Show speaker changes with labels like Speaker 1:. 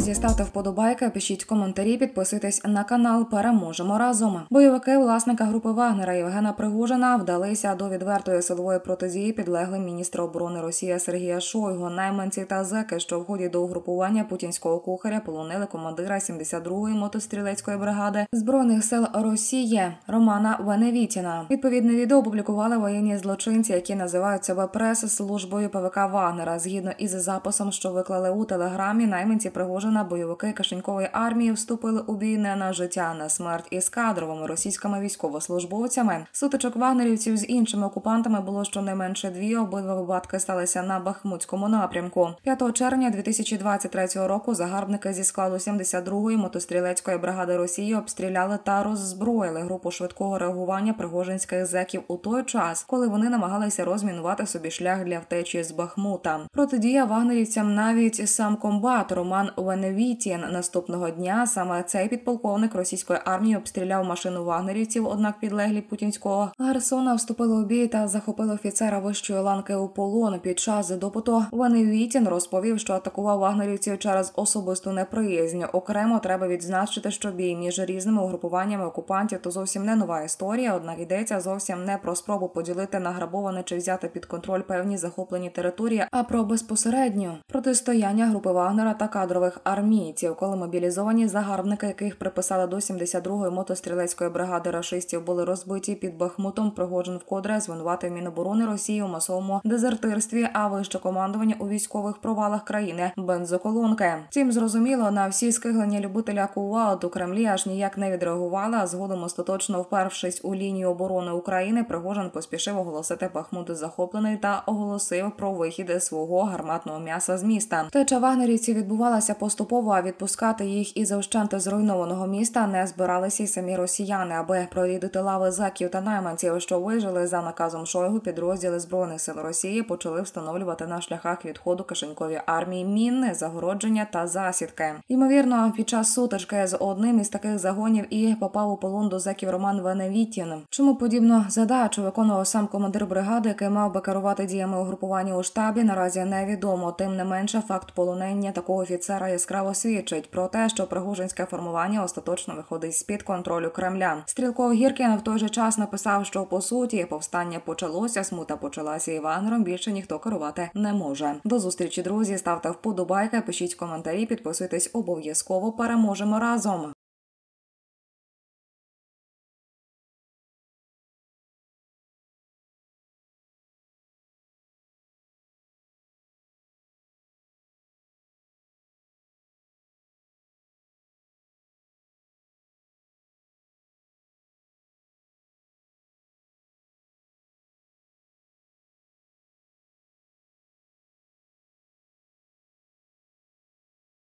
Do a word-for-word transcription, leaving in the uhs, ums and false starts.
Speaker 1: Друзі, ставте вподобайки, пишіть коментарі, підписуйтесь на канал. Переможемо разом. Бойовики власника групи Вагнера Євгена Пригожина вдалися до відвертої силової протидії підлеглим міністра оборони Росії Сергія Шойгу. Найманці та зеки, що в ході до угрупування путінського кухаря полонили командира сімдесят другої мотострілецької бригади Збройних сил Росії Романа Веневітіна. Відповідне відео опублікували воєнні злочинці, які називають себе прес-службою ПВК Вагнера. Згідно із записом, що виклали у телеграмі, найманці Пригожина, бойовики Кишенькової армії, вступили у бій не на життя, на смерть із кадровими російськими військовослужбовцями. Сутичок вагнерівців з іншими окупантами було щонайменше дві. Обидва випадки сталися на Бахмутському напрямку. п'ятого червня дві тисячі двадцять третього року загарбники зі складу сімдесят другої мотострілецької бригади Росії обстріляли та роззброїли групу швидкого реагування пригожинських зеків у той час, коли вони намагалися розмінувати собі шлях для втечі з Бахмута. Протидія вагнерівцям навіть сам комбат Роман Веневітін. Наступного дня саме цей підполковник російської армії обстріляв машину вагнерівців, однак підлеглі путінського гарсона вступили у бій та захопили офіцера вищої ланки у полон. Під час допиту Веневітін розповів, що атакував вагнерівців через особисту неприязнь. Окремо треба відзначити, що бій між різними угрупуваннями окупантів – то зовсім не нова історія, однак йдеться зовсім не про спробу поділити награбоване чи взяти під контроль певні захоплені території, а про безпосередньо протистояння групи Вагнера та кадрових армійців, коли мобілізовані загарбники, яких приписали до сімдесят другої мотострілецької бригади рашистів, були розбиті під Бахмутом. Пригожин вкотре звинуватив Міноборони Росії у масовому дезертирстві, а вище командування у військових провалах країни бензоколонки. Втім, зрозуміло, на всі скиглення любителя куваут у Кремлі аж ніяк не відреагували, а згодом, остаточно впершись у лінію оборони України, Пригожин поспішив оголосити Бахмут захоплений та оголосив про вихід свого гарматного м'яса з міста. Втеча вагнерівців відбувалася поступово, а відпускати їх із ощенти зруйнованого міста не збиралися й самі росіяни, аби прорідити лави зеків та найманців, що вижили за наказом Шойгу. Підрозділи Збройних сил Росії почали встановлювати на шляхах відходу Кишенькової армії міни, загородження та засідки. Ймовірно, під час сутички з одним із таких загонів і попав у полон до зеків Роман Веневітін. Чому подібну задачу виконував сам командир бригади, який мав би керувати діями угрупування у штабі, наразі невідомо. Тим не менше, факт полонення такого офіцера яскраво свідчить про те, що пригожинське формування остаточно виходить з-під контролю Кремля. Стрілков Гіркін в той же час написав, що по суті повстання почалося, смута почалася, і Вагнером більше ніхто керувати не може. До зустрічі, друзі, ставте вподобайки, пишіть коментарі, підписуйтесь обов'язково. Переможемо разом!